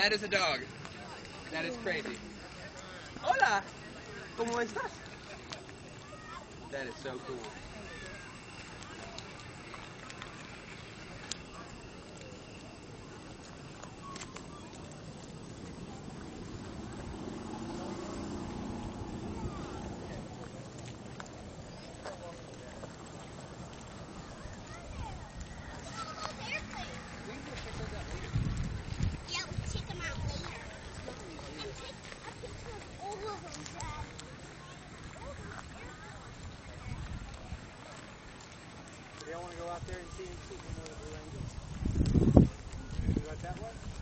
That is a dog. That is crazy. Hola! ¿Cómo estás? That is so cool. They all want to go out there and see some more of the blue angels. You like that one?